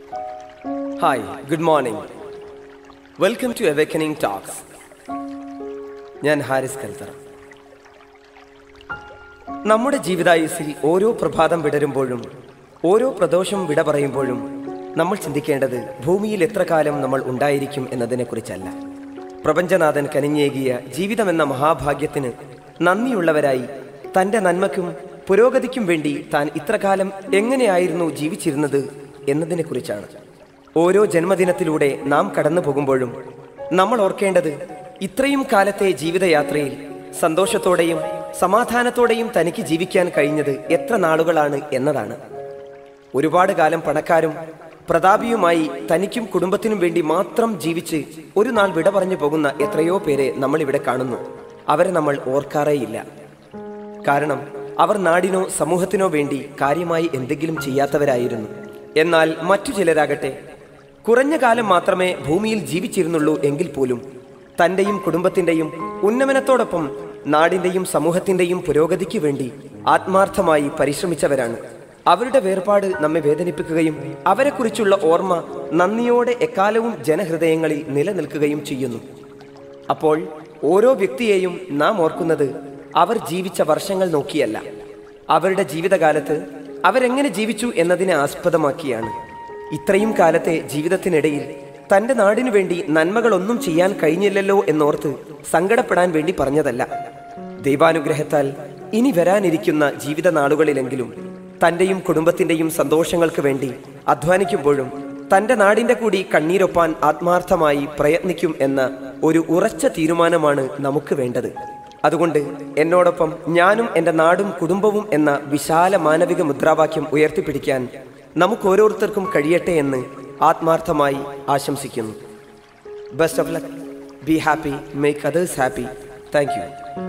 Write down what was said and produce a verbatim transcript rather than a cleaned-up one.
Hi, good morning. Welcome to Awakening Talks. ഞാൻ ഹാരിസ് കൽത്തറ. നമ്മുടെ ജീവിതായുസ്സിൽ ഓരോ പ്രഭാതം വിടരുമ്പോഴും ഓരോ പ്രദോഷം വിട പറയുമ്പോഴും നമ്മൾ ചിന്തിക്കേണ്ടത് ഭൂമിയിൽ എത്ര കാലം നമ്മൾ ഉണ്ടായിരിക്കും എന്നതിനെക്കുറിച്ചല്ല. പ്രപഞ്ചനാഥൻ കനിഞ്ഞേകിയ ജീവിതമെന്ന മഹാഭാഗ്യത്തിന് നന്ദിയുള്ളവരായി തൻ്റെ നന്മയ്ക്കും പുരോഗതിക്കും വേണ്ടി താൻ ഇത്രകാലം എങ്ങനെയായിരുന്നു ജീവിച്ചിരുന്നത് എന്നതിനെക്കുറിച്ചാണ്. ഓരോ ജന്മദിനത്തിലൂടെ നാം കടന്നു പോകുമ്പോഴും നമ്മൾ ഓർക്കേണ്ടത് ഇത്രയും കാലത്തെ ജീവിതയാത്രയിൽ സന്തോഷത്തോടെയും സമാധാനത്തോടെയും തനിക്ക് ജീവിക്കാൻ കഴിഞ്ഞത് എത്ര നാളുകളാണ് എന്നതാണ്. ഒരുപാട് കാലം പണക്കാരും പ്രതാപിയുമായി തനിക്കും കുടുംബത്തിനും വേണ്ടി മാത്രം ജീവിച്ച് ഒരു നാൾ വിട പറഞ്ഞു പോകുന്ന എത്രയോ പേരെ നമ്മളിവിടെ കാണുന്നു. അവരെ നമ്മൾ ഓർക്കാറേയില്ല. കാരണം അവർ നാടിനോ സമൂഹത്തിനോ വേണ്ടി കാര്യമായി എന്തെങ്കിലും ചെയ്യാത്തവരായിരുന്നു. എന്നാൽ മറ്റു ചിലരാകട്ടെ കുറഞ്ഞ കാലം മാത്രമേ ഭൂമിയിൽ ജീവിച്ചിരുന്നുള്ളൂ എങ്കിൽ പോലും തൻ്റെയും കുടുംബത്തിൻ്റെയും ഉന്നമനത്തോടൊപ്പം നാടിൻ്റെയും സമൂഹത്തിൻ്റെയും പുരോഗതിക്ക് വേണ്ടി ആത്മാർത്ഥമായി പരിശ്രമിച്ചവരാണ്. അവരുടെ വേർപാട് നമ്മെ വേദനിപ്പിക്കുകയും അവരെക്കുറിച്ചുള്ള ഓർമ്മ നന്ദിയോടെ എക്കാലവും ജനഹൃദയങ്ങളിൽ നിലനിൽക്കുകയും ചെയ്യുന്നു. അപ്പോൾ ഓരോ വ്യക്തിയെയും നാം ഓർക്കുന്നത് അവർ ജീവിച്ച വർഷങ്ങൾ നോക്കിയല്ല, അവരുടെ ജീവിതകാലത്ത് അവരെങ്ങനെ ജീവിച്ചു എന്നതിനെ ആസ്പദമാക്കിയാണ്. ഇത്രയും കാലത്തെ ജീവിതത്തിനിടയിൽ തൻ്റെ നാടിനു വേണ്ടി നന്മകളൊന്നും ചെയ്യാൻ കഴിഞ്ഞില്ലല്ലോ എന്നോർത്ത് സങ്കടപ്പെടാൻ വേണ്ടി പറഞ്ഞതല്ല. ദൈവാനുഗ്രഹത്താൽ ഇനി വരാനിരിക്കുന്ന ജീവിത നാളുകളിലെങ്കിലും തൻ്റെയും കുടുംബത്തിൻ്റെയും സന്തോഷങ്ങൾക്ക് വേണ്ടി അധ്വാനിക്കുമ്പോഴും തൻ്റെ നാടിൻ്റെ കൂടി കണ്ണീരൊപ്പാൻ ആത്മാർത്ഥമായി പ്രയത്നിക്കും എന്ന ഒരു ഉറച്ച തീരുമാനമാണ് നമുക്ക് വേണ്ടത്. അതുകൊണ്ട് എന്നോടൊപ്പം ഞാനും എൻ്റെ നാടും കുടുംബവും എന്ന വിശാല മാനവിക മുദ്രാവാക്യം ഉയർത്തിപ്പിടിക്കാൻ നമുക്ക് ഓരോരുത്തർക്കും കഴിയട്ടെ എന്ന് ആത്മാർത്ഥമായി ആശംസിക്കുന്നു. Best of luck. Be happy, make others happy. Thank U.